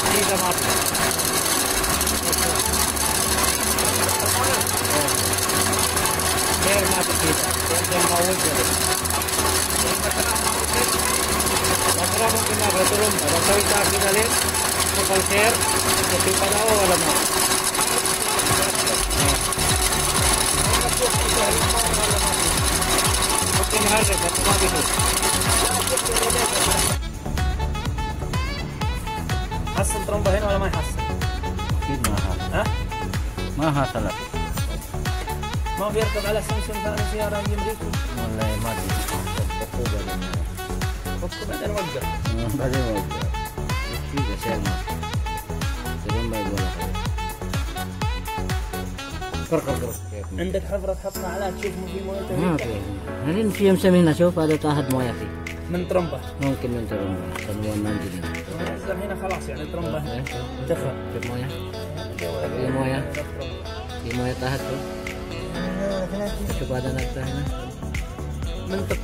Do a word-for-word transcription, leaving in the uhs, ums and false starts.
Bisa mati. Biar mati kita. Yang mau jadi. Masalah mungkin ada turun. Ada cerita kita lihat. Kapal share. Jadi pada awal lama. Mungkin harga satu mati tu. حسن ترمبة هنا ولا ما يحسن؟ أكيد ما حصل. ها؟ ما حصلت. ما بيركب على سمسم ثاني سيارة يمريكي؟ والله ما أدري. بقوا بعدين. بقوا بعدين وقف. بعدين وقف. كذا شيء ما. ترمبة يقول لك. كر كر كر. عندك حفرة تحطها عليها تشوف في مويه؟ ما في. هذين في يوم سمينا شوف هذا تاخذ مويه فيه. من ترمبة؟ ممكن من ترمبة. ترمبة ننزل. هنا خلاص يعني ترمبة دخل. في مويه. في مويه. في مويه تحت. شوف هذا نقطة هنا. من تب.